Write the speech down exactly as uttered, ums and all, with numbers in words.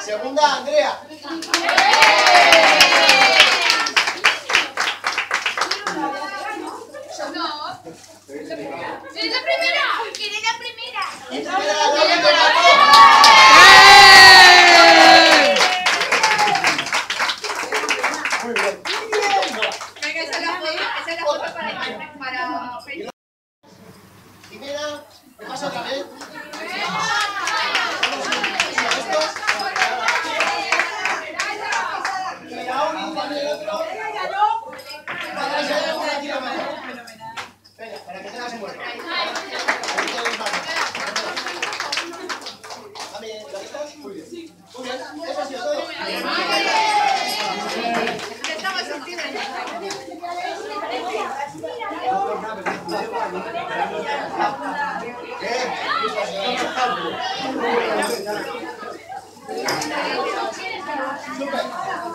Segunda, Andrea. No. ¿Eres la primera? ¿Eres la primera? ¿Eres la primera? ¿Eres la primera? Muy bien. Venga, esa es la foto, esa es la foto para para Primera, ¿qué pasa otra vez? Venga, para que tengas un buen. Muy bien. Muy bien. Eso ha sido todo. Super.